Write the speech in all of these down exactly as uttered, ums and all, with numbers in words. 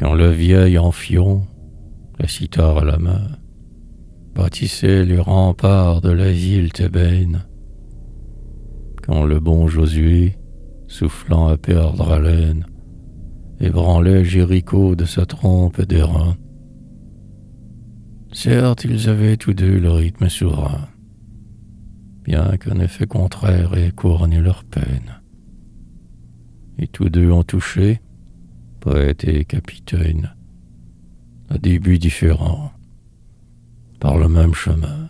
quand le vieil Amphion, la cithare à la main, bâtissait les remparts de la ville thébaine, quand le bon Josué, soufflant à perdre haleine, ébranlait Jéricho de sa trompe d'airain. Certes, ils avaient tous deux le rythme souverain, bien qu'un effet contraire ait couronné leur peine. Et tous deux ont touché, poète et capitaine, à des buts différents, par le même chemin.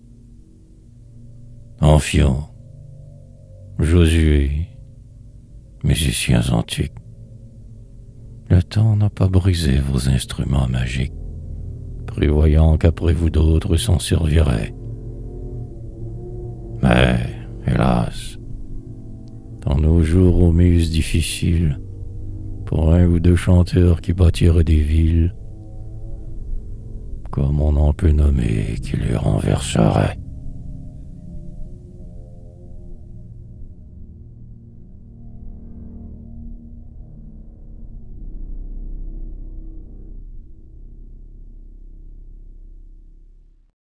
Amphion, Josué, musiciens antiques, le temps n'a pas brisé vos instruments magiques, prévoyant qu'après vous d'autres s'en serviraient. Mais, hélas, dans nos jours aux muses difficiles, pour un ou deux chanteurs qui bâtiraient des villes, comme on en peut nommer qui les renverseraient.